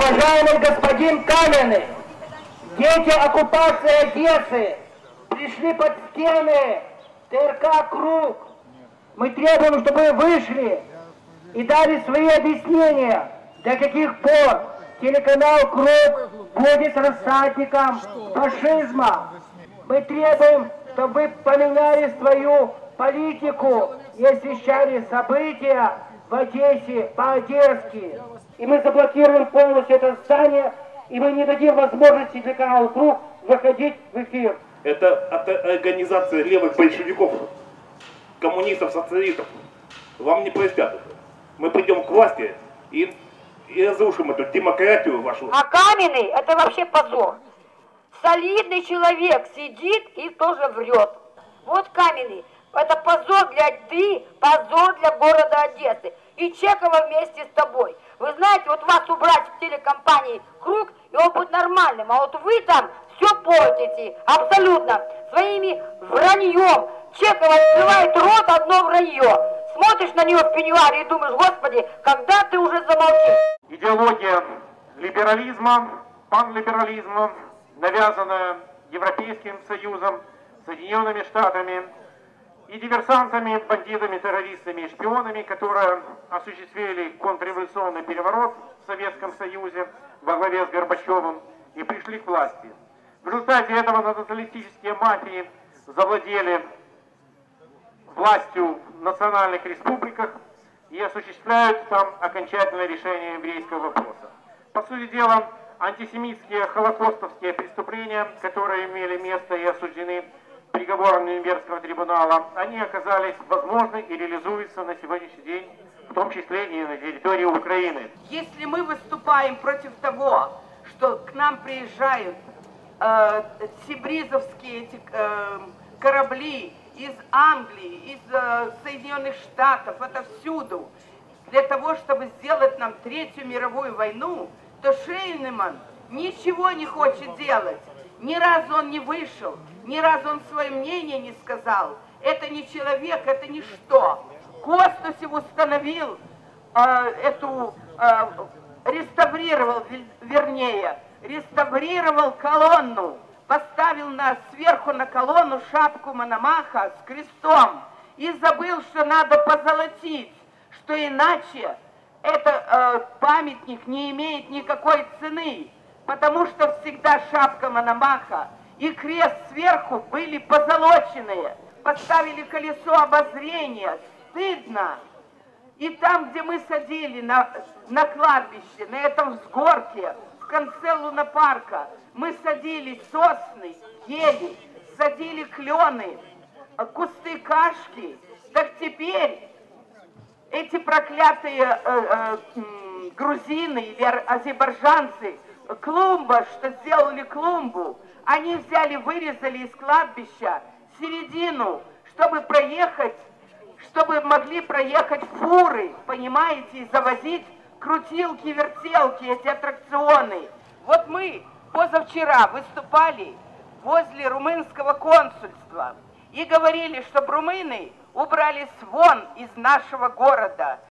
Уважаемый господин Каменный, дети оккупации Одессы пришли под стены ТРК «Круг». Мы требуем, чтобы вы вышли и дали свои объяснения, до каких пор телеканал «Круг» будет рассадником фашизма. Мы требуем, чтобы вы поменяли свою политику и освещали события в Одессе по-одесски. И мы заблокируем полностью это здание, и мы не дадим возможности телеканалу «Круг» выходить в эфир. Это организация левых большевиков, коммунистов, социалистов. Вам не простят. Мы придем к власти и разрушим эту демократию вашу. А Каменный — это вообще позор. Солидный человек сидит и тоже врет. Вот Каменный — это позор позор для города Одессы. И Чекова вместе с тобой. Вы знаете, вот вас убрать в телекомпании «Круг», и он будет нормальным. А вот вы там все портите, абсолютно, своими враньем. Чекова открывает рот, одно вранье. Смотришь на нее в пеньюаре и думаешь: Господи, когда ты уже замолчишь? Идеология либерализма, панлиберализма, навязанная Европейским Союзом, Соединенными Штатами и диверсантами, бандитами, террористами и шпионами, которые осуществили контрреволюционный переворот в Советском Союзе во главе с Горбачевым и пришли к власти. В результате этого националистические мафии завладели властью в национальных республиках и осуществляют там окончательное решение еврейского вопроса. По сути дела, антисемитские холокостовские преступления, которые имели место и осуждены приговором Нюрнбергского трибунала, они оказались возможны и реализуются на сегодняшний день, в том числе и на территории Украины. Если мы выступаем против того, что к нам приезжают сибризовские корабли из Англии, из Соединенных Штатов, отовсюду, для того, чтобы сделать нам Третью мировую войну, то Шейнеман ничего не хочет делать. Ни разу он не вышел, ни разу он свое мнение не сказал. Это не человек, это ничто. Костусев установил реставрировал колонну, поставил сверху на колонну шапку Мономаха с крестом и забыл, что надо позолотить, что иначе этот памятник не имеет никакой цены, потому что всегда шапка Мономаха и крест сверху были позолоченные. Поставили колесо обозрения, стыдно. И там, где мы садили на кладбище, на этом взгорке, в конце лунопарка, мы садили сосны, ели, садили клены, кусты кашки. Так теперь эти проклятые грузины или азербайджанцы, клумба, что сделали клумбу, они взяли, вырезали из кладбища середину, чтобы могли проехать фуры, понимаете, и завозить крутилки, вертелки, эти аттракционы. Вот мы позавчера выступали возле румынского консульства и говорили, чтобы румыны убрались вон из нашего города.